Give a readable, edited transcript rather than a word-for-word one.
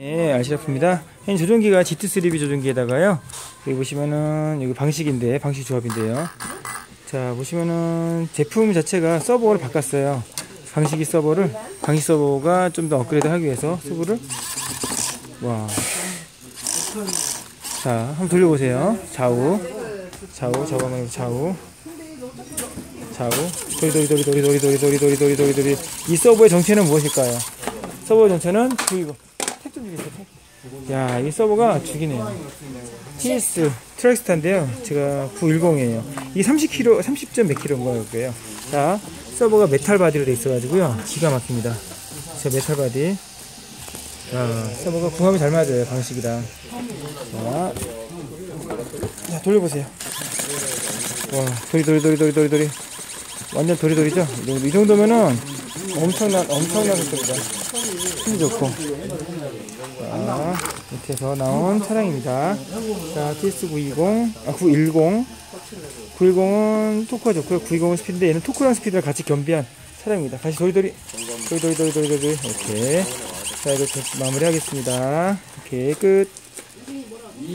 네, 알시라프입니다. 현 조종기가 GT3B 조종기에다가요. 여기 보시면은 여기 방식인데 방식 조합인데요. 자 보시면은 제품 자체가 서버를 바꿨어요. 방식 서버가 좀 더 업그레이드 하기 위해서 서버를 와. 자 한번 돌려보세요. 좌우 도리. 이 서버의 정체는 무엇일까요? 서버의 정체는 이거 택 좀 주겠어요. 택. 야, 이 서버가 죽이네요. TS 트랙스타인데요. 제가 910이에요. 이게 30점 몇 킬로인 거예요. 자, 서버가 메탈 바디로 돼 있어가지고요. 기가 막힙니다. 저 메탈 바디. 자, 서버가 궁합이 잘 맞아요. 방식이랑. 자, 돌려보세요. 와, 도리. 완전 도리도리죠? 이 정도면은 엄청난 속도입니다. 힘이 좋고. 자, 이렇게 해서 나온 차량입니다. 자, TS910, 910은 토크가 좋고요. 920은 스피드인데 얘는 토크랑 스피드를 같이 겸비한 차량입니다. 다시 도리도리. 이렇게. 자, 이렇게 마무리 하겠습니다. 이렇게 끝.